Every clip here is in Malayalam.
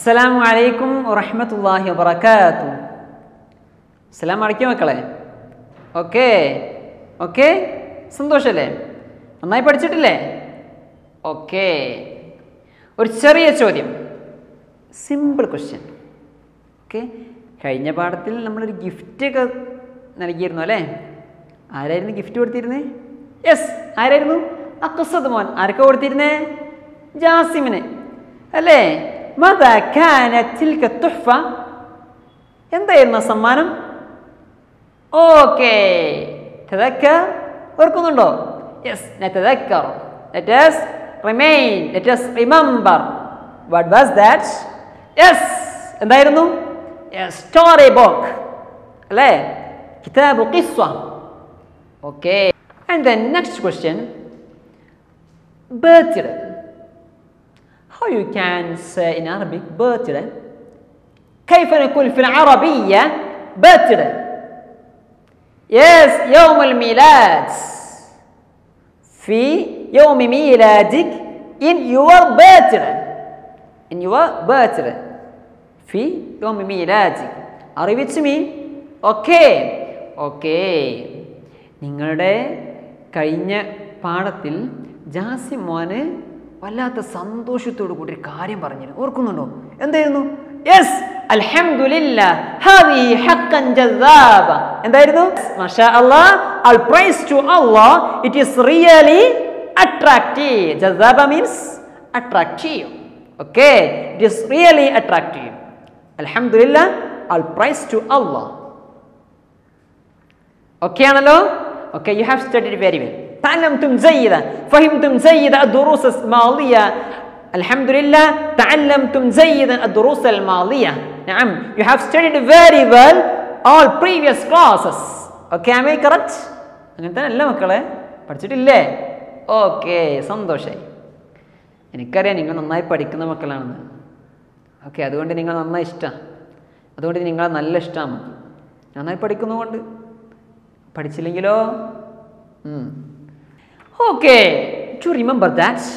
അസ്സലാമു അലൈക്കും വറഹ്മത്തുള്ളാഹി വബറകാതുഹു. അസ്സലാമു അലൈക്കും മക്കളെ. ഓക്കെ ഓക്കെ, സന്തോഷല്ലേ? നന്നായി പഠിച്ചിട്ടില്ലേ? ഓക്കെ, ഒരു ചെറിയ ചോദ്യം, സിമ്പിൾ ക്വസ്റ്റ്യൻ. ഓക്കെ, കഴിഞ്ഞ പാഠത്തിൽ നമ്മളൊരു ഗിഫ്റ്റൊക്കെ നൽകിയിരുന്നു അല്ലേ? ആരായിരുന്നു ഗിഫ്റ്റ് കൊടുത്തിരുന്നേ? യെസ്, ആരായിരുന്നു? അഖ്സദ് മോൻ. ആരൊക്കെ കൊടുത്തിരുന്നേ? ജാസിമിന് അല്ലേ? മദാ കാനത് തിൽക തുഹ്ഫ, എന്തായിരുന്നു സമ്മാനം? ഓക്കെ, തദക്കർ, ഓർക്കുന്നുണ്ടോ? യെസ്, നതദക്കർ. Let us remain, let us remember. What was that? Yes, എന്തായിരുന്നു? Yes, story book അല്ലേ? കിതാബ് ഖിസ്സ. Okay, and then next question, birthday. How you can say in Arabic birthday? كيف نقول في العربية birthday? Yes, يوم الميلاد. في يوم ميلادك, in your birthday, in your birthday. في يوم ميلادك. Are you with me? Okay, okay. നിങ്ങളുടെ കഴിഞ്ഞ പാഠത്തിൽ ജാസിം മോന് വല്ലാത്ത സന്തോഷത്തോടു കൂടി ഒരു കാര്യം പറഞ്ഞിരുന്നു, ഓർക്കുന്നുണ്ടോ? എന്തായിരുന്നു? യെസ്, അൽഹംദുലില്ലാഹ് ഹാദിഹി ഹഖ്ഖൻ ജസാബ. എന്തായിരുന്നു? മാഷാ അല്ലാഹ്, all praise to Allah, it is really attractive. ജസാബ means attractive. Okay, it is really attractive. Alhamdulillah, all praise to Allah. Okay ആണല്ലോ? Okay, you have studied very well. تعلمتم جيدا، فهمتم جيدا الدروس الماضية. الحمد لله، تعلمتم جيدا الدروس الماضية. نعم، you have studied very well all previous classes. Okay, am I correct? അങ്ങനെ തന്നെ അല്ല മക്കളെ? പഠിച്ചിട്ടില്ലേ? ഓക്കെ, സന്തോഷമായി. എനിക്കറിയാം നിങ്ങൾ നന്നായി പഠിക്കുന്ന മക്കളാണെന്ന്. ഓക്കെ, അതുകൊണ്ട് നിങ്ങൾ നന്നായി ഇഷ്ടമാണ്, അതുകൊണ്ട് നിങ്ങളെ നല്ല ഇഷ്ടമാണ്. നന്നായി പഠിക്കുന്നതുകൊണ്ട്. പഠിച്ചില്ലെങ്കിലോ? Okay, to remember that.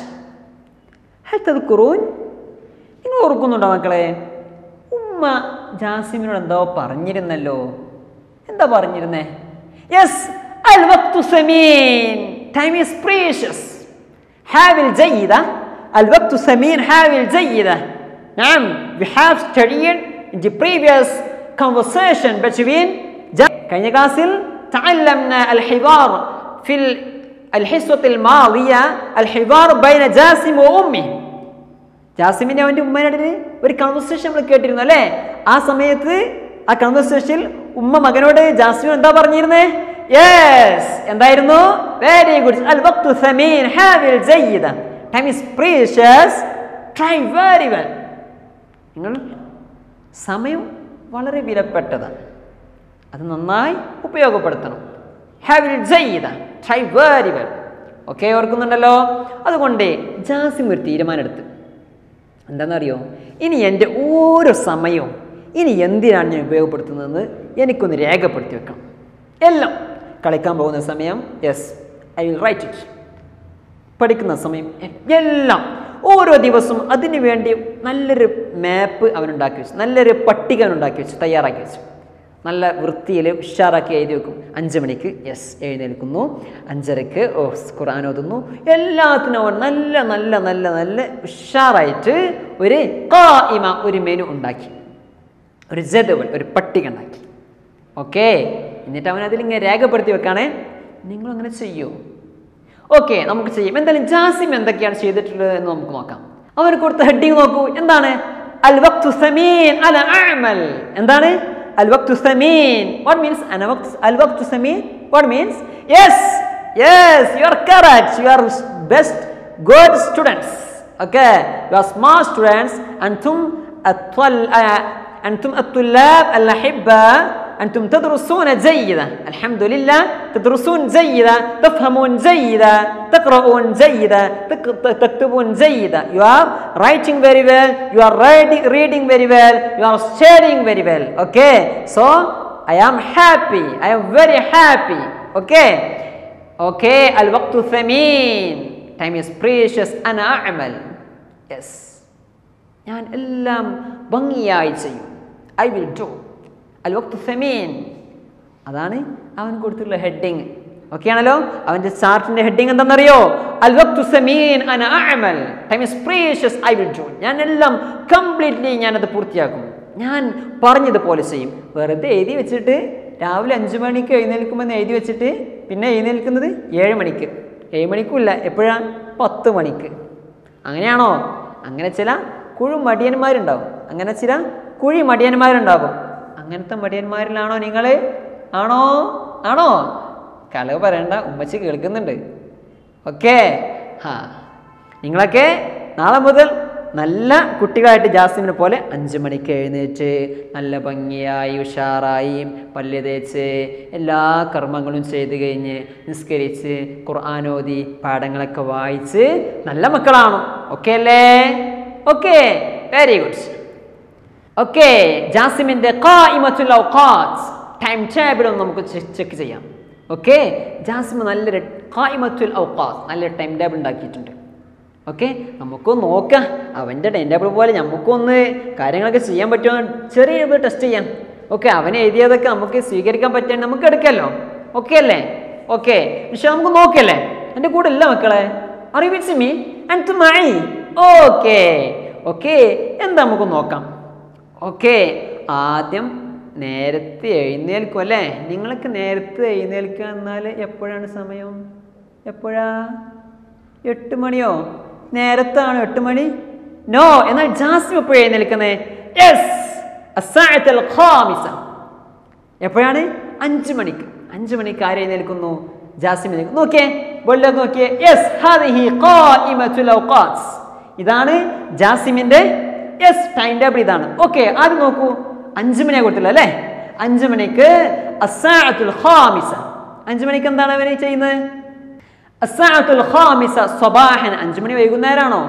ഹൽ തദ്കുറൂൻ, നിങ്ങൾ ഓർക്കുന്നുണ്ടോ മക്കളെ? ഉമ്മ ജാസിമിനോട് എന്തോ പറഞ്ഞിരുന്നല്ലോ. എന്താ പറഞ്ഞിരുന്നേ? യെസ്, അൽ വഖ്തു സമീൻ, ടൈം ഈസ് പ്രീഷ്യസ്. ഹാവിൽ ജയ്യിദ, അൽ വഖ്തു സമീൻ ഹാവിൽ ജയ്യിദ. നഅം, we have studied in the previous conversation between. കഴിഞ്ഞ ക്ലാസ്സിൽ تعلمنا الحوار في الحصة الماضية، الحوار بين جاسم وأمه. ജാസിമിന്റെ അവൻ്റെ ഉമ്മയുടെ ഒരു കൺവെർസേഷൻ നമ്മൾ കേട്ടിരുന്നു അല്ലേ? ആ സമയത്ത് ആ കൺവെർസേഷനിൽ ഉമ്മ മകനോട് ജാസിമിൻ എന്താ പറഞ്ഞിരുന്നേ? യെസ്, എന്തായിരുന്നു? Very good. അൽ വഖ്തു സമീൻ ഹാവിൽ ജയ്യിദ, time is precious, try very well. നിങ്ങൾ സമയം വളരെ വിലപ്പെട്ടതാണ്, അത് നന്നായി ഉപയോഗപ്പെടുത്തണം. ഹാവിൽ ജയ്യിദ, ട്രൈ വെരി വെൽ. ഓക്കെ, ഓർക്കുന്നുണ്ടല്ലോ? അതുകൊണ്ട് ജാസിം ഒരു തീരുമാനം എടുത്ത്. എന്താണെന്നറിയോ? ഇനി എൻ്റെ ഓരോ സമയവും ഇനി എന്തിനാണ് ഞാൻ ഉപയോഗപ്പെടുത്തുന്നതെന്ന് എനിക്കൊന്ന് രേഖപ്പെടുത്തി വെക്കണം. എല്ലാം, കളിക്കാൻ പോകുന്ന സമയം, yes, I will write it. പഠിക്കുന്ന സമയം, എല്ലാം ഓരോ ദിവസവും അതിനു വേണ്ടി നല്ലൊരു മാപ്പ് അവനുണ്ടാക്കി വെച്ചു, നല്ലൊരു പട്ടിക അവനുണ്ടാക്കി വെച്ചു, തയ്യാറാക്കി വെച്ചു. നല്ല വൃത്തിയിൽ ഉഷാറാക്കി എഴുതി വെക്കും. 5 മണിക്ക് യെസ് എഴുന്നേൽക്കുന്നു, 5:30 ഖുർആൻ ഓതുന്നു. എല്ലാത്തിനും നല്ല നല്ല നല്ല നല്ല ഉഷാറായിട്ട് ഒരു ഖായിമ, ഒരു മെനു ഉണ്ടാക്കി, ഒരു ജദവൽ, ഒരു പട്ടിക ഉണ്ടാക്കി. ഓക്കെ, എന്നിട്ട് അവൻ അതിലിങ്ങനെ രേഖപ്പെടുത്തി വെക്കാണേ. നിങ്ങളങ്ങനെ ചെയ്യൂ? ഓക്കെ, നമുക്ക് ചെയ്യും. എന്തായാലും ജാസിം എന്തൊക്കെയാണ് ചെയ്തിട്ടുള്ളത് എന്ന് നമുക്ക് നോക്കാം. അവർ കൊടുത്ത ഹെഡിങ് നോക്കൂ. എന്താണ്? അൽ വഖ്തു സമീൻ അല അഅമൽ. എന്താണ് al waqtu samin? What means al waqtu samin? What means? Yes, yes, you are correct. You are best, good students. Okay, you are smart students. antum الطلاب الأحباء، أنتم تدرسون جيدا. الحمد لله، تدرسون جيدا، تفهمون جيدا، تقرؤون جيدا، تكتبون جيدا. You are writing very well, you are reading very well, you are studying very well. Okay, so I am happy, I am very happy. Okay, okay, al-waqtu thamin, time is precious. أنا أعمل. Yes, ഞാൻ എല്ലാം ഭംഗിയായി ചെയ്യും. ഐ വിൽ ഡു അൽ വഖ്തു സമീൻ. അതാണ് അവൻ കൊടുത്തിട്ടുള്ള ഹെഡിങ്. ഓക്കെ ആണല്ലോ. അവൻ്റെ ചാർട്ടിൻ്റെ ഹെഡിങ് എന്താണെന്നറിയോ? അൽ വഖ്തു സമീൻ അന അഅമൽ. Time is precious I will do. ഞാൻ എല്ലാം കംപ്ലീറ്റ്ലി ഞാനത് പൂർത്തിയാക്കും. ഞാൻ പറഞ്ഞതുപോലെ ചെയ്യും. വെറുതെ എഴുതി വെച്ചിട്ട് രാവിലെ 5 മണിക്ക് എഴുന്നേൽക്കുമെന്ന് എഴുതി വെച്ചിട്ട് പിന്നെ എഴുന്നേൽക്കുന്നത് 7 മണിക്ക്. 7 മണിക്കുമില്ല, എപ്പോഴാണ്? 10 മണിക്ക്. അങ്ങനെയാണോ? അങ്ങനെ ചില മടിയന്മാരുണ്ടാവും. അങ്ങനത്തെ മടിയന്മാരിലാണോ നിങ്ങൾ? ആണോ? കളവ് പറയണ്ട, ഉമ്മച്ചി കേൾക്കുന്നുണ്ട്. ഓക്കെ. നിങ്ങളൊക്കെ നാളെ മുതൽ നല്ല കുട്ടികളായിട്ട് ജാസിമിനെ പോലെ 5 മണിക്ക് എഴുന്നേറ്റ് നല്ല ഭംഗിയായി ഉഷാറായി പല്ല് തേച്ച് എല്ലാ കർമ്മങ്ങളും ചെയ്ത് കഴിഞ്ഞ് നിസ്കരിച്ച് ഖുർആൻ ഓതി പാഠങ്ങളൊക്കെ വായിച്ച് നല്ല മക്കളാണോ? ഓക്കെ അല്ലേ? Okay, very good. ഓക്കെ, ജാസിമിൻ്റെ ഖായിമത്തുൽ ഔഖാത്ത് ടൈം ടേബിൾ ഒന്ന് നമുക്ക് ചെക്ക് ചെയ്യാം. ഓക്കെ, ജാസിമ് നല്ലൊരു ഖായിമത്തുൽ ഔഖാത്ത് നല്ലൊരു ടൈം ടേബിൾ ഉണ്ടാക്കിയിട്ടുണ്ട്. ഓക്കെ, നമുക്കൊന്ന് നോക്കാം അവൻ്റെ ടൈം ടേബിൾ പോലെ നമുക്കൊന്ന് കാര്യങ്ങളൊക്കെ ചെയ്യാൻ പറ്റുമോ ചെറിയ ടെസ്റ്റ് ചെയ്യാം. ഓക്കെ, അവൻ എഴുതിയതൊക്കെ നമുക്ക് സ്വീകരിക്കാൻ പറ്റാൻ നമുക്ക് എടുക്കാമല്ലോ. ഓക്കെ അല്ലേ? ഓക്കെ, പക്ഷെ നമുക്ക് നോക്കല്ലേ? എൻ്റെ കൂടെ ഇല്ല മക്കളെ. Are you with me and to my? Okay, എന്താ നമുക്ക് നോക്കാം. ഓക്കെ, ആദ്യം നേരത്തെ എഴുന്നേൽക്കും അല്ലേ? നിങ്ങൾക്ക് നേരത്തെ എഴുന്നേൽക്കുക എന്നാൽ എപ്പോഴാണ് സമയം? 8 മണിയോ? നേരത്താണോ 8 മണി? നോ. എന്നാൽ ജാസിം എപ്പോഴാണ് എഴുന്നേൽക്കുന്നത്? യെസ്, അസ്സാഅത്തുൽ ഖാമിസ. എപ്പോഴാണ്? 5 മണിക്ക്. 5 മണിക്ക് ആര് എഴുന്നേൽക്കുന്നു? ജാസിം എഴുന്നേൽക്കുന്നു. നോക്കിയേ, ബോളിലേക്ക് നോക്കിയേ. യെസ്, ഹാദിഹി ഖായിമത്തുൽ ഔഖാത്ത്. ഇതാണ് ജാസിമിൻ്റെ ടൈം ടേബിൾ. ഇതാണ്. ഓക്കെ, ആദ്യം നോക്കൂ. 5 മണിയാണ് കൊടുത്തില്ല അല്ലേ? 5 മണിക്ക് അസ്സാഅത്തുൽ ഖാമിസ. 5 മണിക്ക് എന്താണ് അവന് ചെയ്യുന്നത്? അസ്സാഅത്തുൽ ഖാമിസ സ്വബാഹൻ. 5 മണി വൈകുന്നേരമാണോ?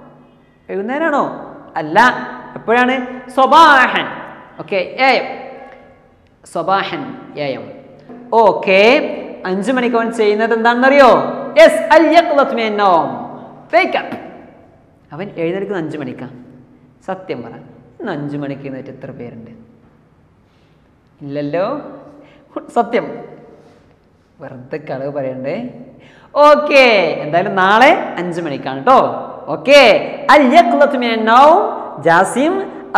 അല്ല. എപ്പോഴാണ്? സ്വബാഹൻ. ഓക്കെ, എം. സ്വബാഹൻ, എം. ഓക്കെ, 5 മണിക്ക് അവൻ ചെയ്യുന്നത് എന്താണെന്നറിയോ? യെസ്, അൽ യഖ്ലത്ത് മിനൻ നൗം. Wake up. അവൻ എഴുന്നേൽക്കുന്നത് 5 മണിക്കാണ്. സത്യം പറ, ഇന്ന് 5 മണിക്ക് എഴുന്നേറ്റ് എത്ര പേരുണ്ട്? ഇല്ലല്ലോ. സത്യം, വെറുതെ കളവ് പറയണ്ടേ. ഓക്കെ, എന്തായാലും നാളെ 5 മണിക്കാണ് കേട്ടോ. ഓക്കെ, അൽ യഖ്ലത്ത് മിനൻ നൗം ജാസിം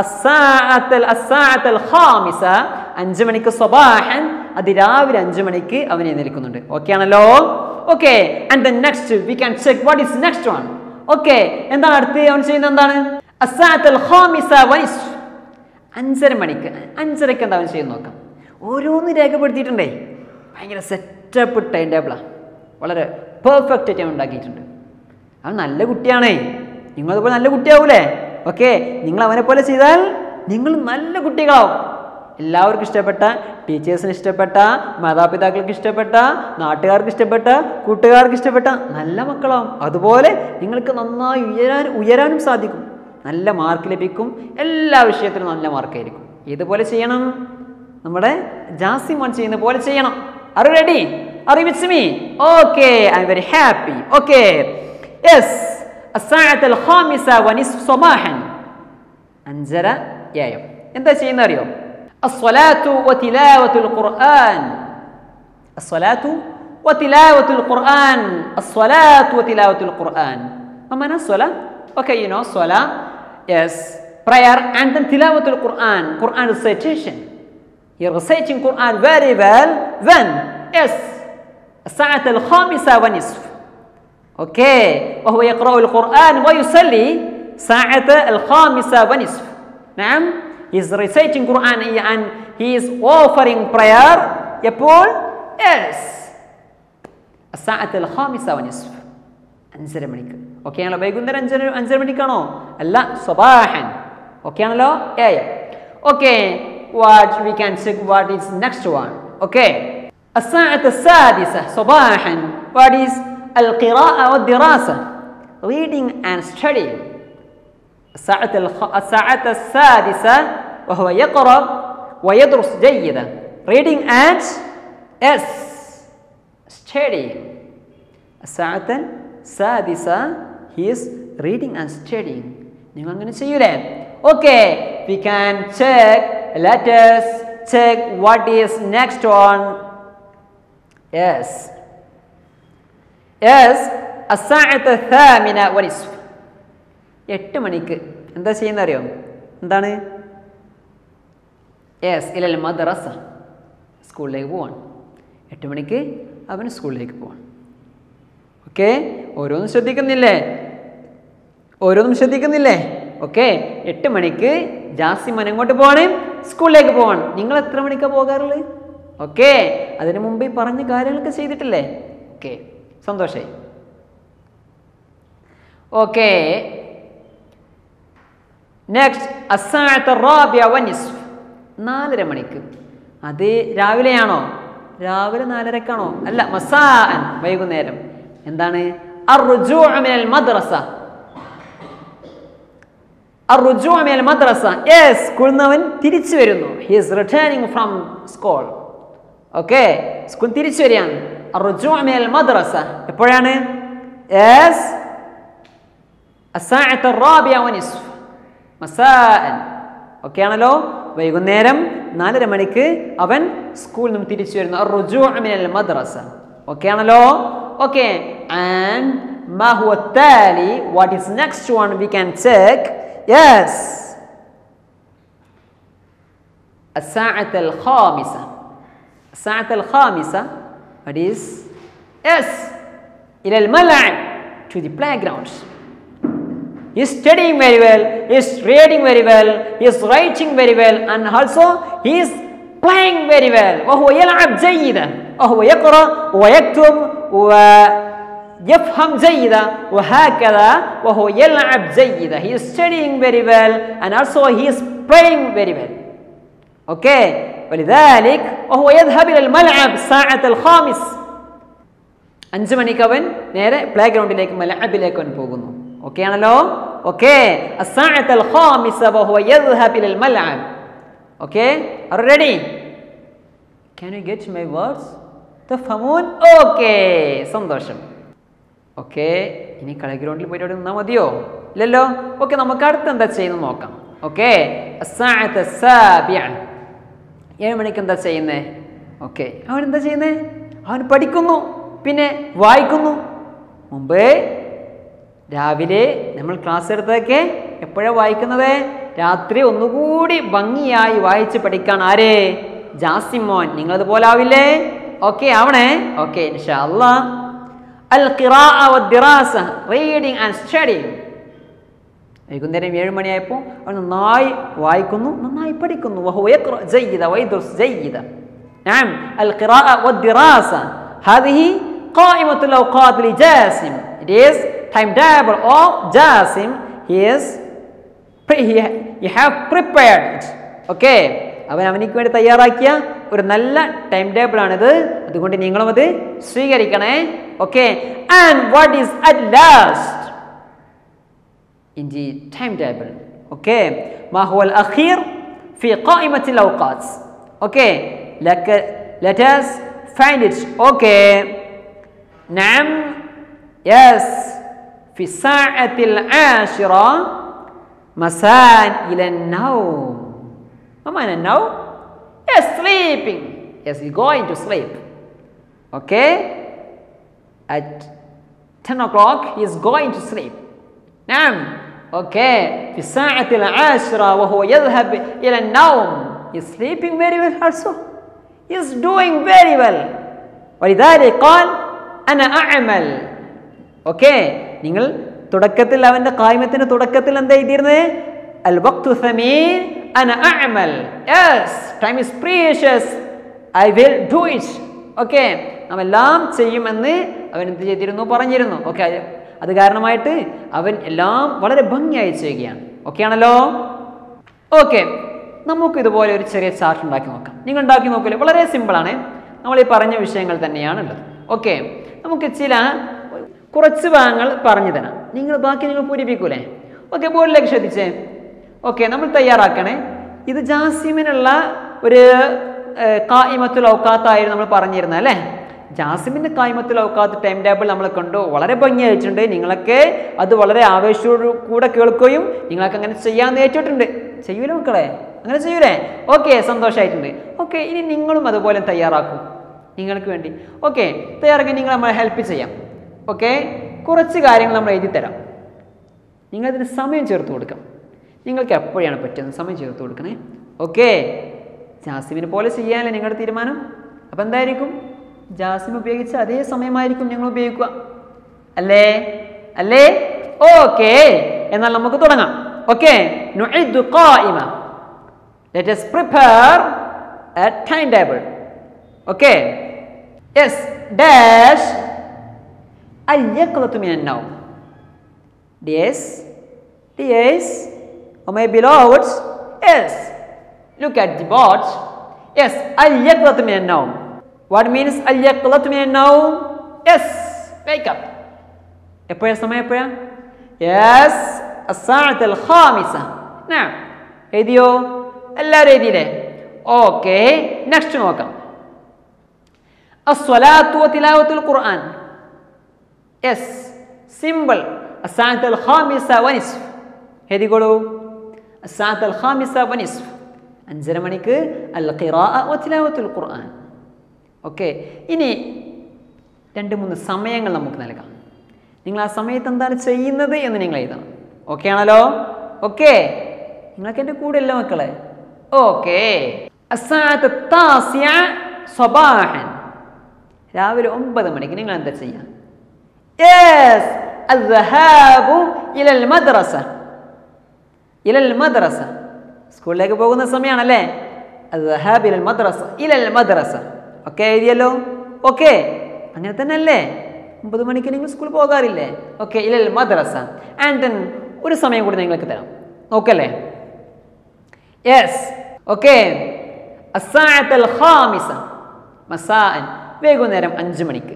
അസ്സാഅത്തുൽ ഖാമിസ. 5 മണിക്ക് സ്വബാഹൻ, അതിരാവിലെ 5 മണിക്ക് അവൻ എഴുന്നേൽക്കുന്നുണ്ട്. ഓക്കെ ആണല്ലോ? Okay, and then next we can check what is next one. Okay, എന്താണ് അടുത്ത് അവൻ ചെയ്യുന്നത്? എന്താണ്? അസ്സാഅത്തുൽ ഖാമിസ വനിസ്ഫ്. 5:30 മണിക്ക്. 5:30ക്ക് എന്താ അവൻ ചെയ്യുന്നത് നോക്കാം. ഓരോന്ന് രേഖപ്പെടുത്തിയിട്ടുണ്ടേ. ഭയങ്കര സെറ്റപ്പ് ടൈം ടേബിളാണ്. വളരെ പെർഫെക്റ്റ് ആയിട്ട് അവൻ ഉണ്ടാക്കിയിട്ടുണ്ട്. അവൻ നല്ല കുട്ടിയാണേ. നിങ്ങളതുപോലെ നല്ല കുട്ടിയാവൂലേ? ഓക്കെ, നിങ്ങൾ അവനെ പോലെ ചെയ്താൽ നിങ്ങൾ നല്ല കുട്ടികളാവും. എല്ലാവർക്കും ഇഷ്ടപ്പെട്ട, ടീച്ചേഴ്സിന് ഇഷ്ടപ്പെട്ട, മാതാപിതാക്കൾക്ക് ഇഷ്ടപ്പെട്ട, നാട്ടുകാർക്ക് ഇഷ്ടപ്പെട്ട, കൂട്ടുകാർക്ക് ഇഷ്ടപ്പെട്ട നല്ല മക്കളാവും. അതുപോലെ നിങ്ങൾക്ക് നന്നായി ഉയരാനും സാധിക്കും. നല്ല മാർക്ക് ലഭിക്കും. എല്ലാ വിഷയത്തിലും നല്ല മാർക്കായിരിക്കും. ഇതുപോലെ ചെയ്യണം. നമ്മുടെ ജാസിമോൻ ചെയ്യുന്ന പോലെ ചെയ്യണം. Are you ready? Are you with me? Okay, I'm very happy. Okay. Yes. الساعة 5:30 صباحا. 5:30 AM. എന്താ ചെയ്യുന്നത് അറിയോ? الصلاة وتلاوة القرآن. الصلاة وتلاوة القرآن. الصلاة وتلاوة القرآن. ما معنى الصلاة? Okay, you know صلاة. Yes. Prayer and then تلاوة القرآن. Quran recitation. You're reciting Quran very well. When? Yes. الساعة 5:30. Okay. وهو يقرأ القرآن ويصلي ساعة 5:30. نعم. He's reciting Quran and he is offering prayer. يقول yes. الساعة 5:30. 5:30 മണിക്ക്. ഓക്കെ ആണല്ലോ? വൈകുന്നേരം 5:30 മണിക്കാണോ? അല്ല, സ്വബാഹൻ. ഓക്കെ ആണല്ലോ? Okay, what we can check what is next one. Okay, الساعة 6:00 صباحا. What is القراءة والدراسة? Reading and studying. الساعة 6:00 وهو يقرأ ويدرس جيدا. Reading and studying. الساعة 6:00 he is reading and studying. നിങ്ങൾ അങ്ങനെ ചെയ്യൂലേ? Okay, we can check. Let us check what is next one. Yes, الساعة الثامنة والنصف. 8 മണിക്ക് എന്താ ചെയ്യുന്ന അറിയോ? എന്താണ്? ഇലൽ മദ്രസ, സ്കൂളിലേക്ക് പോവാണ്. 8 മണിക്ക് അവൻ സ്കൂളിലേക്ക് പോവാണ്. ഓക്കെ, ഓരോന്നും ശ്രദ്ധിക്കുന്നില്ലേ? ഓക്കെ, 8 മണിക്ക് ജാസിമൻ എങ്ങോട്ട് പോവാണ്? സ്കൂളിലേക്ക് പോവാണ്. നിങ്ങൾ എത്ര മണിക്കാണ് പോകാറുള്ളത്? ഓക്കെ, അതിനു മുമ്പ് ഈ പറഞ്ഞ കാര്യങ്ങളൊക്കെ ചെയ്തിട്ടില്ലേ? ഓക്കെ, സന്തോഷമായി. ഓക്കെ, നെക്സ്റ്റ് അസ്സാഅത്ത് റാബിഅ വന്നിസ്ഫ്, 4:30 മണിക്ക്. അത് രാവിലെയാണോ? രാവിലെ 4:30ക്കാണോ? അല്ല, മസാഅൻ, വൈകുന്നേരം. എന്താണ്? അർറുജൂഉ മിനൽ മദ്രസ. യെസ്, സ്കൂളിൽ നിന്ന് അവൻ തിരിച്ചു വരുന്നു. He is returning from school. Okay, school തിരിച്ചു വരികയാണ്. അർറുജൂഉ മിനൽ മദ്രസ എപ്പോഴാണ്? യെസ്, അസ്സാഅത്ത് റാബിഅ വന്നിസ്ഫ് മസാഅൻ. ഓക്കെ ആണല്ലോ? വൈകുന്നേരം 4:30 മണിക്ക് അവൻ സ്കൂളിൽ നിന്നും തിരിച്ചു വരുന്നു. അർറുജൂഉ മിനൽ മദ്രസ. ഓക്കെ ആണല്ലോ? ഓക്കെ, ആൻഡ് മാ ഹുവ താലി, what is next one we can check. Yes, الساعة الخامسة. الساعة الخامسة, what is? Yes, إلى الملعب, to the playgrounds. He is studying very well, he is reading very well, he is writing very well, and also he is playing very well. وهو يلعب جيدا، وهو يقرأ ويكتب ويفهم جيدا، وهكذا وهو يلعب جيدا. He is studying very well and also he is playing very well. Okay, ولذلك وهو يذهب إلى الملعب الساعة الخامس. 5 മണിക്ക് അവൻ നേരെ പ്ലേ ഗ്രൗണ്ടിലേക്ക്, മലഅബിലേക്ക് അവൻ പോകുന്നു. ഓക്കെ ആണല്ലോ? Okay, الساعة الخامسة وهو يذهب إلى الملعب. Okay, are you ready? Can you get my words? തഫഹമൂൻ? ഓക്കെ, സന്തോഷം. ഓക്കെ, ഇനി കളി ഗ്രൗണ്ടിൽ പോയിട്ട് അവിടെ നിന്നാൽ മതിയോ? ഇല്ലല്ലോ. ഓക്കെ, നമുക്ക് അടുത്ത് എന്താ ചെയ്യുന്നത് നോക്കാം. ഓക്കെ, الساعة السابعة, 7 മണിക്ക് എന്താ ചെയ്യുന്നത്? ഓക്കെ, അവൻ എന്താ ചെയ്യുന്നത്? അവൻ പഠിക്കുന്നു, പിന്നെ വായിക്കുന്നു. മുമ്പ് രാവിലെ നമ്മൾ ക്ലാസ് എടുത്തതൊക്കെ എപ്പോഴാണ് വായിക്കുന്നത്? രാത്രി ഒന്നുകൂടി ഭംഗിയായി വായിച്ച് പഠിക്കാൻ. ആര്? ജാസിമോൻ. നിങ്ങളതുപോലെ ആവില്ലേ? ഓക്കെ ആവണേ? ഓക്കെ, ഇൻഷാ അല്ലാഹ്. അൽ ഖിറാഅ വദ്ദിറാസ, റീഡിംഗ് ആൻഡ് സ്റ്റഡിങ്. വൈകുന്നേരം 7 മണിയായപ്പോൾ അവൻ നന്നായി വായിക്കുന്നു, നന്നായി പഠിക്കുന്നു. വഹുവ യഖ്റഅ ജയ്യിദ വയദ്റുസ് ജയ്യിദ. നഅം, അൽ ഖിറാഅ വദ്ദിറാസ ഹാദിഹി ഖായിമത്തുൽ ഔഖാത്ത് ലിജാസിം. It is timetable of Jasim. He have prepared it. Okay, അവനിക്ക് വേണ്ടി തയ്യാറാക്കിയ ഒരു നല്ല ടൈം ടേബിൾ ആണിത്. അതുകൊണ്ട് നിങ്ങളും അത് സ്വീകരിക്കണേ. Okay, and what is at last in the time table? Okay, മാ ഹുവൽ അഖീർ ഫി ഖായിമത്തിൽ ഔഖാത്ത്. Okay, let us find it. Okay, നഅം, yes, في الساعة 10 مساء إلى النوم. ما معنى النوم؟ Yes, sleeping. Yes, he's going to sleep. Okay, at 10 o'clock he is going to sleep. نعم. Okay, في الساعة 10 وهو يذهب إلى النوم. He is sleeping very well also. He is doing very well. ولذلك قال أنا أعمل. Okay, നിങ്ങൾ തുടക്കത്തിൽ അവൻ്റെ ഖായിമത്തിൻ്റെ തുടക്കത്തിൽ എന്താ എഴുതിയിരുന്നത്? അൽ വഖ്തു സമീൻ അന അഅമൽ. Yes, time is precious, I will do it. Okay, നാം എല്ലാം ചെയ്യുമെന്ന് അവൻ എന്ത് ചെയ്തിരുന്നു? പറഞ്ഞിരുന്നു. ഓക്കെ, അത് കാരണമായിട്ട് അവൻ എല്ലാം വളരെ ഭംഗിയായി ചെയ്യുകയാണ്. ഓക്കെ ആണല്ലോ? ഓക്കെ, നമുക്ക് ഇതുപോലെ ഒരു ചെറിയ ചാർട്ട് ഉണ്ടാക്കി നോക്കാം. നിങ്ങൾ ഉണ്ടാക്കി നോക്കില്ലേ? വളരെ സിമ്പിളാണ്. നമ്മൾ ഈ പറഞ്ഞ വിഷയങ്ങൾ തന്നെയാണുള്ളത്. ഓക്കെ, നമുക്ക് കുറച്ച് ഭാഗങ്ങൾ പറഞ്ഞു തരാം. ബാക്കി നിങ്ങൾ പൂരിപ്പിക്കൂലേ? ഓക്കെ, ബോർഡിലേക്ക് ശ്രദ്ധിച്ചേ. ഓക്കെ, നമ്മൾ തയ്യാറാക്കണേ. ഇത് ജാസിമിനുള്ള ഒരു ഖായിമത്തുൽ ഔഖാത്ത് ആയിരുന്നു നമ്മൾ പറഞ്ഞിരുന്നത് അല്ലേ? ജാസിമിൻ്റെ ഖായിമത്തുൽ ഔഖാത്ത് ടൈം ടേബിൾ നമ്മൾ കണ്ടു, വളരെ ഭംഗിയായിട്ടുണ്ട്. നിങ്ങളൊക്കെ അത് വളരെ ആവേശത്തോടു കൂടെ കേൾക്കുകയും നിങ്ങളൊക്കെ അങ്ങനെ ചെയ്യാമെന്ന് ഏറ്റിട്ടുണ്ട്. ചെയ്യൂലേ മക്കളെ? അങ്ങനെ ചെയ്യൂലേ? ഓക്കെ, സന്തോഷമായിട്ടുണ്ട്. ഓക്കെ, ഇനി നിങ്ങളും അതുപോലെ തയ്യാറാക്കും നിങ്ങൾക്ക് വേണ്ടി. ഓക്കെ, തയ്യാറാക്കി നിങ്ങൾ നമ്മളെ ഹെൽപ്പ് ചെയ്യാം. ഓക്കെ, കുറച്ച് കാര്യങ്ങൾ നമ്മൾ എഴുതി തരാം. നിങ്ങളതിന് സമയം ചേർത്ത് കൊടുക്കാം. നിങ്ങൾക്ക് എപ്പോഴാണ് പറ്റുന്നത് സമയം ചേർത്ത് കൊടുക്കണേ. ഓക്കെ, ജാസിമിനെ പോലെ ചെയ്യാനല്ലേ നിങ്ങളുടെ തീരുമാനം. അപ്പം എന്തായിരിക്കും? ജാസിം ഉപയോഗിച്ച അതേ സമയമായിരിക്കും നിങ്ങൾ ഉപയോഗിക്കുക. അല്ലേ? അല്ലേ? ഓക്കെ, എന്നാൽ നമുക്ക് തുടങ്ങാം. ഓക്കെ, നുഇദു ഖായിമ. Let us prepare a timetable. Okay, yes dash al-yaqlatu min an-nawm. Yes, yes, oh my beloveds, yes, look at the board. Yes, al-yaqlatu min an-nawm. What means al-yaqlatu min an-nawm? Yes, wake up. എപ്പോഴാ സമയം? എപ്പോഴാ? Yes, as-sa'at al-khamisa. Now, എഴുതിയോ? എല്ലാവരും എഴുതിയില്ലേ? ഓക്കെ, നെക്സ്റ്റ് നോക്കാം. as-salatu wa tilawatul Qur'an. Yes, simple. as-sa'at al-khamisa wa nisf. എഴുതിക്കോളൂ. as-sa'at al-khamisa wa nisf. 5:30 മണിക്ക് al-qira'a wa tilawatul Qur'an. Okay, ഇനി 2-3 സമയങ്ങൾ നമുക്ക് നൽകാം. നിങ്ങൾ ആ സമയത്ത് എന്താണ് ചെയ്യുന്നത് എന്ന് നിങ്ങൾ എഴുതണം. ഓക്കെ ആണല്ലോ? ഓക്കെ, നിങ്ങൾക്ക് എൻ്റെ കൂടെ അല്ലേ മക്കളെ? Okay, as-sa'at at-tasi'a sabahan. രാവിലെ 9 മണിക്ക് നിങ്ങൾ എന്താ ചെയ്യുക? Yes, al-dhahabu ila al-madrasa. ila al-madrasa, സ്കൂളിലേക്ക് പോകുന്ന സമയമാണല്ലേ? al-dhahabu ila al-madrasa, ila al-madrasa. Okay, എഴുതിയല്ലോ? ഓക്കെ, അങ്ങനെ തന്നെ അല്ലേ? 9 മണിക്ക് നിങ്ങൾ സ്കൂളിൽ പോകാറില്ലേ? Okay, ila al-madrasa. And then ഒരു സമയം കൂടി നിങ്ങൾക്ക് തരാം. ഓക്കല്ലേ? Yes, okay, as-sa'at al-khamisa masa'an. വൈകുന്നേരം 5 മണിക്ക്.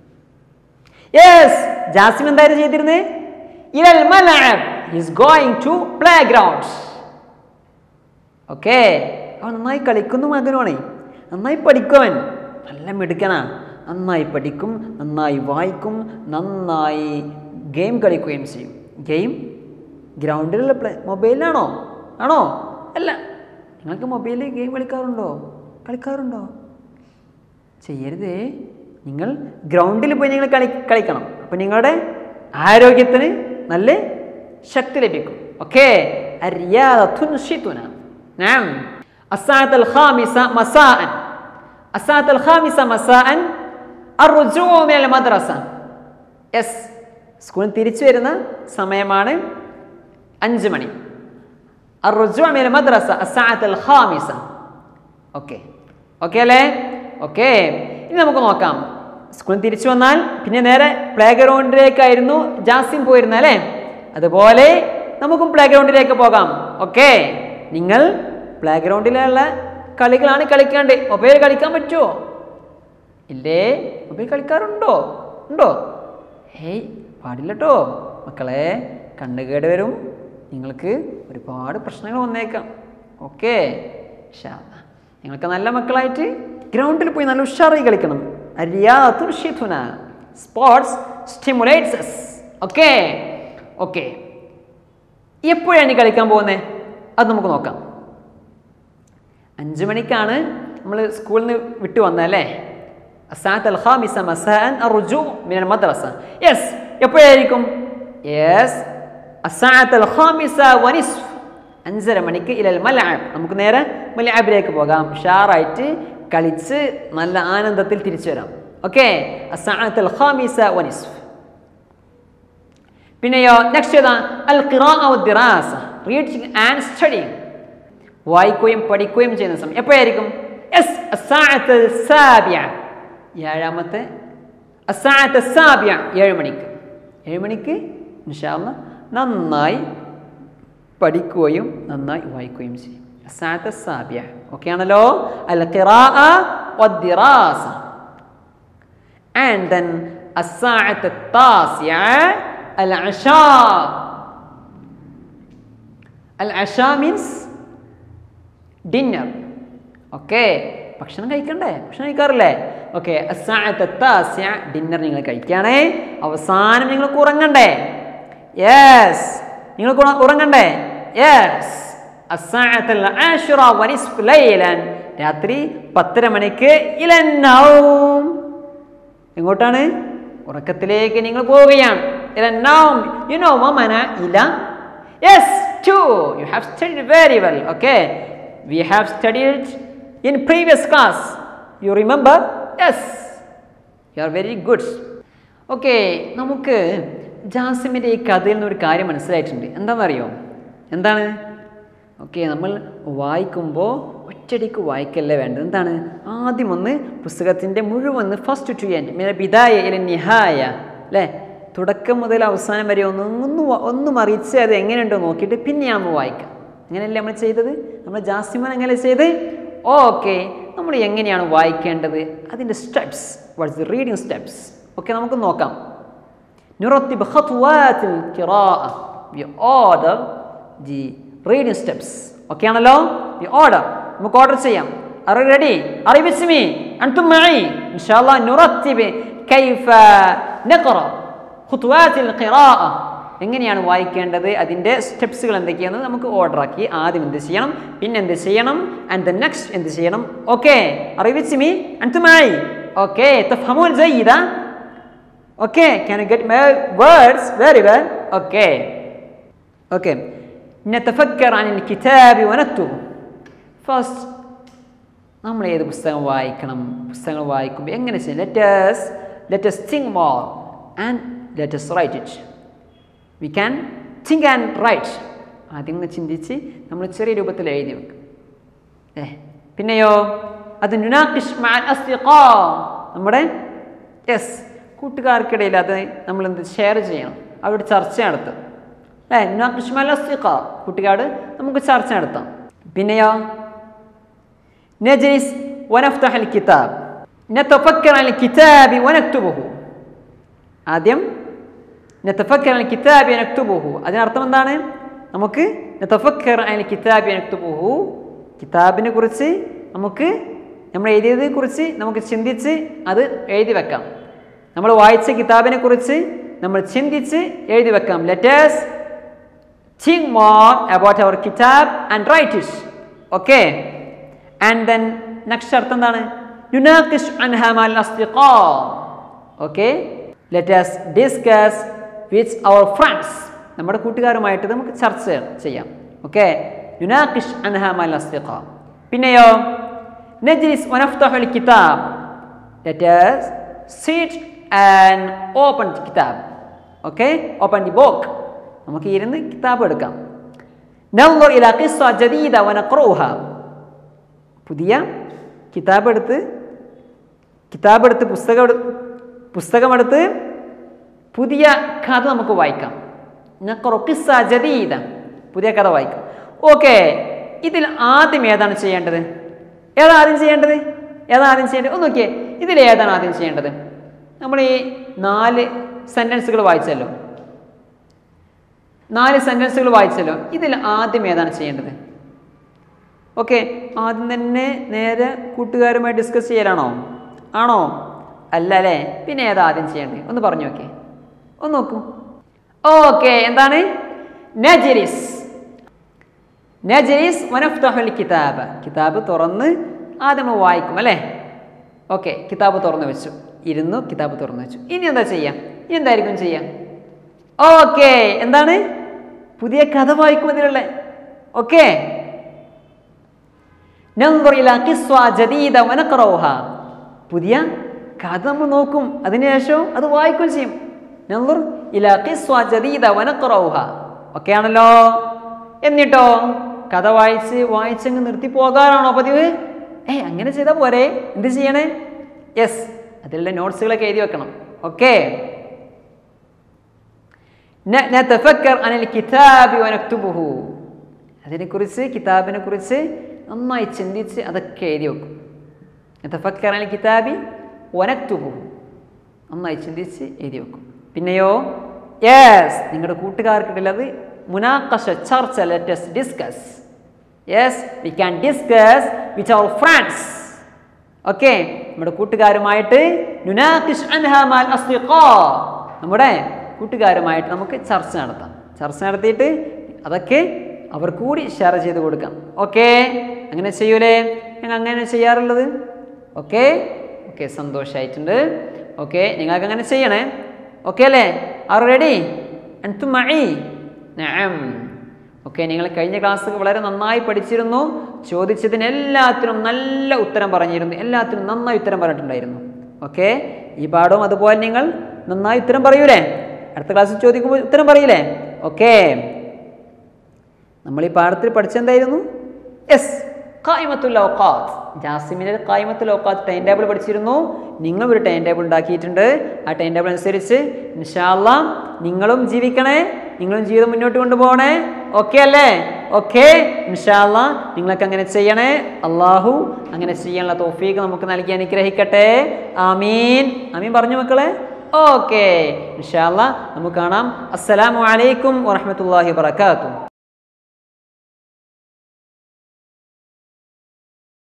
യെസ്, ജാസിം എന്തായിരുന്നു ചെയ്തിരുന്നത്? ഇലൽ മലഅബ്, he is going to play ground. Okay, അവൻ നന്നായി കളിക്കുന്നു മകനാണ്, നന്നായി പഠിക്കുവൻ, നല്ല മിടുക്കനാ, നന്നായി പഠിക്കും, നന്നായി വായിക്കും, നന്നായി ഗെയിം കളിക്കുകയും ചെയ്യും. ഗെയിം ഗ്രൗണ്ടിലുള്ള മൊബൈലിലാണോ? ആണോ? അല്ല. നിങ്ങൾക്ക് മൊബൈലിൽ ഗെയിം കളിക്കാറുണ്ടോ? ചെയ്യരുതേ. നിങ്ങൾ ഗ്രൗണ്ടിൽ പോയി നിങ്ങൾ കളിക്കണം. അപ്പം നിങ്ങളുടെ ആരോഗ്യത്തിന് നല്ല ശക്തി ലഭിക്കും. Okay, as-sa'at al-khamisa masa'an. as-sa'at al-khamisa masa'an ar-ruju' min al-madrasa. Yes, സ്കൂളിൽ തിരിച്ചു വരുന്ന സമയമാണ് 5 മണി. ar-ruju' min al-madrasa as-sa'at al-khamisa. Okay, okay അല്ലേ? ഓക്കെ, ഇനി നമുക്ക് നോക്കാം. സ്കൂളിൽ തിരിച്ചു വന്നാൽ പിന്നെ നേരെ പ്ലേ ഗ്രൗണ്ടിലേക്കായിരുന്നു ജാസിം പോയിരുന്നത് അല്ലേ? അതുപോലെ നമുക്കും പ്ലേ ഗ്രൗണ്ടിലേക്ക് പോകാം. ഓക്കെ, നിങ്ങൾ പ്ലേ ഗ്രൗണ്ടിലുള്ള കളികളാണ് കളിക്കാണ്ട്. മൊബൈൽ കളിക്കാൻ പറ്റുമോ? ഇല്ലേ? മൊബൈൽ കളിക്കാറുണ്ടോ? ഹേയ്, പാടില്ല കേട്ടോ മക്കളെ, കണ്ണുകേട് വരും, നിങ്ങൾക്ക് ഒരുപാട് പ്രശ്നങ്ങൾ വന്നേക്കാം. ഓക്കെ, നിങ്ങൾക്ക് നല്ല മക്കളായിട്ട് ഗ്രൗണ്ടിൽ പോയി നല്ല ഉഷാറായി കളിക്കണം. Sports stimulates us. Okay, okay, എപ്പോഴാണ് കളിക്കാൻ പോകുന്നത്? അത് നമുക്ക് നോക്കാം. 5 മണിക്കാണ് നമ്മൾ സ്കൂളിൽ നിന്ന് വിട്ടു വന്നല്ലേ? as-sa'at al-khamisa masa'an ar-ruju' min al-madrasa. Yes, എപ്പോഴായിരിക്കും? Yes, as-sa'at al-khamisa wa nisf. 5:30 മണിക്ക് ഇലൽ മലഅബ്. നമുക്ക് നേരെ മലഅബിലേക്ക് പോകാം. ഉഷാറായിട്ട് കളിച്ച് നല്ല ആനന്ദത്തിൽ തിരിച്ചു വരാം. Okay, as-sa'at al-khamisa wa nisf. പിന്നെയോ നെക്സ്റ്റ് ഏതാ? al-qira'a wad-dirasa, reading and studying. വായിക്കുകയും പഠിക്കുകയും ചെയ്യുന്ന സമയം എപ്പോഴായിരിക്കും? Yes, as-sa'at as-sabi'a. 7-ാമത്തെ as-sa'at as-sabi'a, 7 മണിക്ക്. 7 മണിക്ക് ഇൻഷാ അല്ലാഹ് നന്നായി പഠിക്കുകയും നന്നായി വായിക്കുകയും ചെയ്യും. as-sa'at as-sabi'a. ഓക്കെ ആണല്ലോ? al-qira'a wad-dirasa. and then as-sa'at at-tasi'a al-'asha. al-'asha means dinner. Okay, ഭക്ഷണം കഴിക്കണ്ടേ? ഭക്ഷണം കഴിക്കാറില്ലേ? ഓക്കെ, ഡിന്നർ നിങ്ങൾ കഴിക്കുകയാണേ. അവസാനം നിങ്ങൾക്ക് ഉറങ്ങണ്ടേ? യെസ്, നിങ്ങൾക്ക് ഉറങ്ങണ്ടേ? യെസ്. രാത്രി 10:30 മണിക്ക് ഇലന്നൗം. എങ്ങോട്ടാണ്? ഉറക്കത്തിലേക്ക് നിങ്ങൾ പോവുകയാണ്. ഇലന്നൗം. യു നോ മമന ഇല? Yes, to. You have studied very well. Okay, we have studied in previous class. You remember? Yes, you are very good. Okay, നമുക്ക് ജാസിമിൻ്റെ ഈ കഥയിൽ നിന്നൊരു കാര്യം മനസ്സിലായിട്ടുണ്ട്. എന്താണെന്നറിയോ? എന്താണ്? ഓക്കെ, നമ്മൾ വായിക്കുമ്പോൾ ഒറ്റയടിക്ക് വായിക്കല്ലേ വേണ്ടത്. എന്താണ്? ആദ്യം ഒന്ന് പുസ്തകത്തിൻ്റെ മുഴുവൻ ഫസ്റ്റ് ടു എൻഡ്, ബിദായ ഇല നിഹായ അല്ലേ, തുടക്കം മുതൽ അവസാനം വരെ ഒന്നും അറിയിച്ച് അത് എങ്ങനെയുണ്ടോ നോക്കിയിട്ട് പിന്നെയാണ് വായിക്കുക. അങ്ങനെയല്ലേ നമ്മൾ ചെയ്തത്? നമ്മൾ ജാസിമൻ അങ്ങനെ ചെയ്ത്. ഓക്കെ, നമ്മൾ എങ്ങനെയാണ് വായിക്കേണ്ടത്? അതിൻ്റെ steps, what's the reading steps? Okay, നമുക്ക് നോക്കാം. നുറത്തിബ് ഖത്വാത്തിൽ ഖിറാഅ, we order the reading steps. Okay ആണല്ലോ? വി ഓർഡർ, നമുക്ക് ഓർഡർ ചെയ്യാം. Are you ready? Are you with me? അൻതും മഈ? ഇൻഷാല്ലാഹ് നുറത്തിബ് കൈഫ നഖറ ഖത്വാത്തിൽ ഖിറാഅ, എങ്ങനെയാണ് വായിക്കേണ്ടത്, അതിൻ്റെ സ്റ്റെപ്സുകൾ എന്തൊക്കെയാണെന്ന് നമുക്ക് ഓർഡർ ആക്കി. ആദ്യം എന്ത് ചെയ്യണം, പിന്നെ എന്ത് ചെയ്യണം, ആൻഡ് ദ നെക്സ്റ്റ് എന്ത് ചെയ്യണം. Okay, are you with me? അൻതും മഈ? ഓക്കെ, തഫഹമൂൻ ജയ്യിദ? Okay, can you get my words very well? Okay. Okay, നതഫക്കർ അനിൽ കിതാബി വനക്തുബ്. ഫസ്റ്റ് നമ്മൾ ഏത് പുസ്തകം വായിക്കണം? പുസ്തകങ്ങൾ വായിക്കുമ്പോൾ എങ്ങനെ ചെയ്യും? Let us think more and let us write it. We can think and write. ആദ്യം ഒന്ന് ചിന്തിച്ച് നമ്മൾ ചെറിയ രൂപത്തിൽ എഴുതി വെക്കും. പിന്നെയോ അത് നുനാഖിഷ് മഅൽ അസ്ദിഖാ, നമ്മുടെ കൂട്ടുകാർക്കിടയിൽ അത് നമ്മൾ എന്ത് ഷെയർ ചെയ്യണം, അവിടെ ചർച്ച നടത്തും. നുനാഖിഷ് മഅൽ അസ്ദിഖാ, കൂട്ടുകാർ നമുക്ക് ചർച്ച നടത്താം. പിന്നെയോ നജ്ലിസ് വനഫ്തഹൽ കിതാബ് നതഫക്കർ അൽ കിതാബി വനക്തുബുഹു. ആദ്യം നതഫക്കർ അൽ കിതാബി നക്തുബുഹു, അതിനർത്ഥം എന്താണ്? നമുക്ക് നതഫക്കർ അൽ കിതാബി നക്തുബുഹു, കിതാബിനെ കുറിച്ച് നമുക്ക് നമ്മൾ എഴുതിയതിനെ കുറിച്ച് നമുക്ക് ചിന്തിച്ച് അത് എഴുതി വെക്കാം. നമ്മൾ വായിച്ച കിതാബിനെ കുറിച്ച് നമ്മൾ ചിന്തിച്ച് എഴുതി വെക്കാം. Let us think more about our kitab and write it. Okay, and then next അർത്ഥം എന്താണ്? നുനാഖിഷ് അൻഹാ മഅൽ അസ്ദിഖാ. Okay, let us discuss with our friends, നമ്മുടെ കൂട്ടുകാരുമായിട്ട് നമുക്ക് ചർച്ച ചെയ്യാം. ഓക്കെ, യുനാഖിഷ് അൻഹാ മഅൽ അസ്ദിഖാ. പിന്നെയോ നജ്ലിസ് വനഫ്തഹുൽ കിതാബ്, let us sit and open the kitab. Okay, open the book, നമുക്ക് ഇരുന്ന് കിതാബ് എടുക്കാം. നൻദുർ ഇലാ ഖിസ്സ ജദീദ വനഖ്റഉഹ, പുതിയ കിതാബെടുത്ത് പുസ്തകമെടുത്ത് പുതിയ കഥ നമുക്ക് വായിക്കാം. നഖ്റു ഖിസ്സ ജദീദ, പുതിയ കഥ വായിക്കാം. ഓക്കെ, ഇതിൽ ആദ്യം ഏതാണ് ചെയ്യേണ്ടത്? ഏതാദ്യം ചെയ്യേണ്ടത്? ഒന്ന് നോക്കിയേ, ഇതിൽ ഏതാണ് ആദ്യം ചെയ്യേണ്ടത്? നമ്മൾ ഈ 4 സെൻറ്റൻസുകൾ വായിച്ചല്ലോ, 4 സെൻറ്റൻസുകൾ വായിച്ചല്ലോ. ഇതിൽ ആദ്യം ഏതാണ് ചെയ്യേണ്ടത്? ഓക്കെ, ആദ്യം തന്നെ നേരെ കൂട്ടുകാരുമായി ഡിസ്കസ് ചെയ്യലാണോ? ആണോ? അല്ല അല്ലേ? പിന്നെ ഏതാ ആദ്യം ചെയ്യേണ്ടത്? ഒന്ന് പറഞ്ഞു നോക്കേ, ഒന്ന് നോക്കൂ. ഓക്കെ, എന്താണ്? നജ്ലിസ് വനഫ്തഹുൽ കിതാബ്, കിതാബ് തുറന്ന് ആദ്യം നമ്മൾ വായിക്കും അല്ലേ? ഓക്കെ, കിതാബ് തുറന്ന് വെച്ചു, ഇരുന്നു, കിതാബ് തുറന്ന് വെച്ചു. ഇനി എന്താ ചെയ്യാം? ഇനി എന്തായിരിക്കും ചെയ്യാം? ഓക്കെ, എന്താണ്? പുതിയ കഥ വായിക്കും ഇതിലുള്ള. ഓക്കെ, നൻദുർ ഇലാ ഖിസ്സ ജദീദ വനഖ്റഉഹ, പുതിയ കഥ നമ്മൾ നോക്കും, അതിനുശേഷം അത് വായിക്കുകയും ചെയ്യും. നൻദുർ ഇലാ ഖിസ്സ ജദീദ വനഖ്റഉഹ. ഓക്കെ ആണല്ലോ? എന്നിട്ടോ കഥ വായിച്ചങ്ങ് നിർത്തി പോകാനാണോ പതിവ്? അങ്ങനെ ചെയ്താൽ പോരെ, എന്ത് ചെയ്യണേ? യെസ്, അതിലുള്ള നോട്ട്സുകളൊക്കെ എഴുതി വെക്കണം. ഓക്കെ, നതഫക്കർ അനിൽ കിതാബി വനക്തുബുഹു, അതിനെക്കുറിച്ച് കിതാബിനെ കുറിച്ച് നന്നായി ചിന്തിച്ച് അതൊക്കെ എഴുതി വെക്കും. നതഫക്കർ അനിൽ കിതാബി വനക്തുബുഹു, നന്നായി ചിന്തിച്ച് എഴുതി വെക്കും. പിന്നെയോ യെസ്, നിങ്ങളുടെ കൂട്ടുകാർക്കിടയിൽ അത് മുനാഖശ, ചർച്ച, let us discuss. Yes, we can discuss with our friends. Okay, നമ്മുടെ കൂട്ടുകാരുമായിട്ട് നുനാഖിഷ് അൻഹാ മഅൽ അസ്ദിഖാ, നമ്മുടെ കൂട്ടുകാരുമായിട്ട് നമുക്ക് ചർച്ച നടത്താം. ചർച്ച നടത്തിയിട്ട് അതൊക്കെ അവർ കൂടി ഷെയർ ചെയ്ത് കൊടുക്കാം. ഓക്കെ, അങ്ങനെ ചെയ്യൂലേ? ഞങ്ങൾ അങ്ങനെ ചെയ്യാറുള്ളത്. Okay okay, സന്തോഷമായിട്ടുണ്ട്. ഓക്കെ, നിങ്ങൾക്ക് അങ്ങനെ ചെയ്യണേ. ഓക്കെ അല്ലേ? Are ready? അൻതും മഈ? നഅം. ഓക്കെ, നിങ്ങൾ കഴിഞ്ഞ ക്ലാസ് വളരെ നന്നായി പഠിച്ചിരുന്നു. ചോദിച്ചതിന് എല്ലാത്തിനും നല്ല ഉത്തരം പറഞ്ഞിരുന്നു. എല്ലാത്തിനും നന്നായി ഉത്തരം പറഞ്ഞിട്ടുണ്ടായിരുന്നു. ഓക്കെ, ഈ പാഠവും അതുപോലെ നിങ്ങൾ നന്നായി ഉത്തരം പറയൂലേ? അടുത്ത ക്ലാസ്സിൽ ചോദിക്കുമ്പോൾ ഉത്തരം പറയില്ലേ? ഓക്കെ, നമ്മൾ ഈ പാഠത്തിൽ പഠിച്ചെന്തായിരുന്നു? യെസ്, ഖായിമത്തുൽ ഔഖാത്ത്. ജാസിമിൻ്റെ ഖായിമത്തുൽ ഔഖാത്ത് ടൈം ടേബിൾ പഠിച്ചിരുന്നു. നിങ്ങൾ ഒരു ടൈം ടേബിൾ ഉണ്ടാക്കിയിട്ടുണ്ട്. ആ ടൈം ടേബിൾ അനുസരിച്ച് ഇൻഷാ അല്ലാഹ് നിങ്ങളും ജീവിക്കണേ, നിങ്ങളും ജീവിതം മുന്നോട്ട് കൊണ്ടുപോകണേ. ഓക്കെ അല്ലേ? ഓക്കെ, ഇൻഷാ അല്ലാഹ് നിങ്ങളൊക്കെ അങ്ങനെ ചെയ്യണേ. അള്ളാഹു അങ്ങനെ ചെയ്യാനുള്ള തൗഫീഖ് നമുക്ക് നൽകി അനുഗ്രഹിക്കട്ടെ. ആമീൻ. ആമീൻ പറഞ്ഞു മക്കളെ. ഓക്കെ, ഇൻഷാ അല്ലാഹ് നമുക്ക് കാണാം. അസ്സലാമു അലൈക്കും വറഹ്മത്തുള്ളാഹി വബറകാതുഹു.